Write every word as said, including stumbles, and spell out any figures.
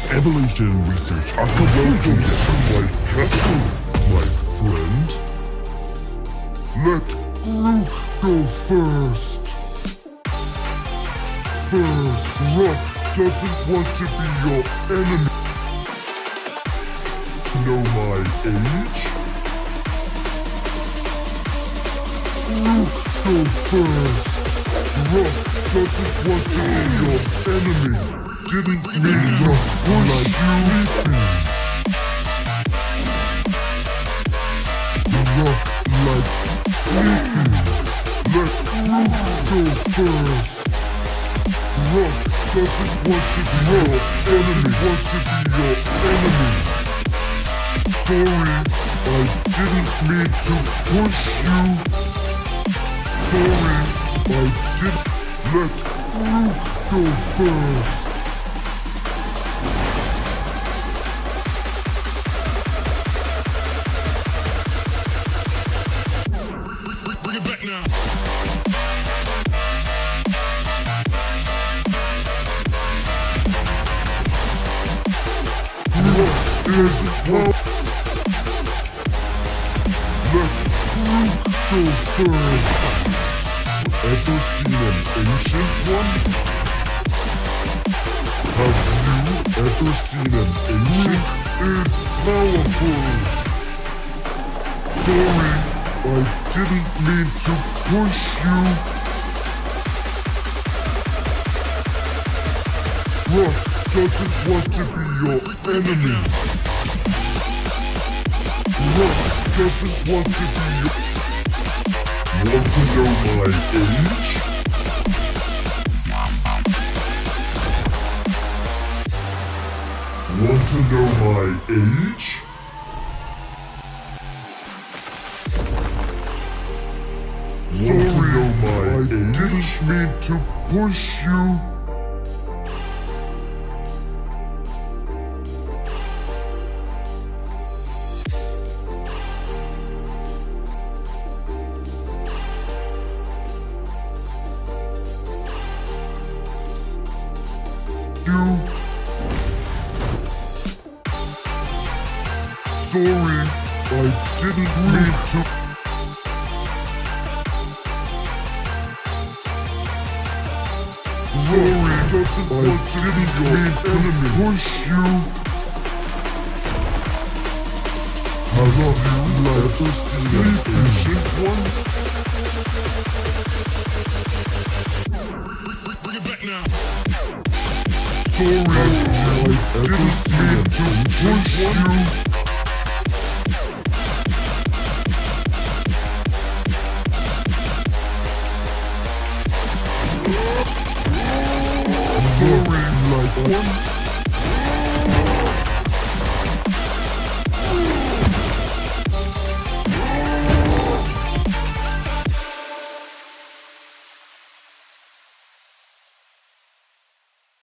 Evolution and research are welcome to my castle, my friend. Let Groot go first. First, Rock doesn't want to be your enemy. Know my age? Groot go first. Rock doesn't want to be your enemy. Didn't mean to push like you. Rock likes sleeping. Let Groot go first. Rock doesn't want to be your enemy. Want to be your enemy. Sorry, I didn't mean to push you. Sorry, I didn't. Let Groot go first. Is how let Groot go first. Ever seen an ancient one? Have you ever seen an ancient? Is powerful. Sorry, I didn't mean to push you. Rock doesn't want to be your enemy. Rock doesn't want to be your... Want to know my age? Want to know my age? Sorry, know my I age? Didn't mean to push you. Sorry, I didn't mean to. Sorry, doesn't I want to didn't be your mean enemy. To push you. Have you ever seen an ancient one? Bring it back now. Sorry, I didn't mean to push you. Sorry, like one.